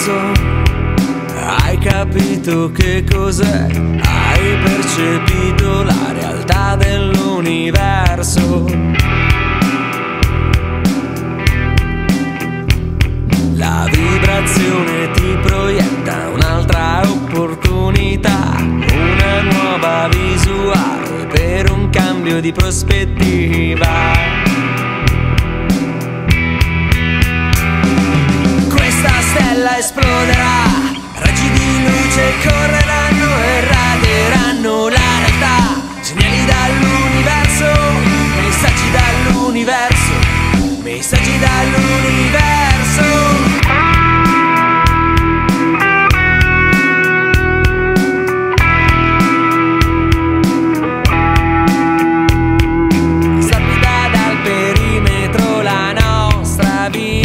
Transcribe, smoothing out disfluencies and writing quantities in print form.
Hai capito che cos'è? Hai percepito la realtà dell'universo? La vibrazione ti proietta un'altra opportunità, una nuova visuale per un cambio di prospettiva. Questa stella esploderà, raggi di luce correranno e radieranno la realtà. Segnali dall'universo, messaggi dall'universo, messaggi dall'universo. Stabilita dal perimetro la nostra vita.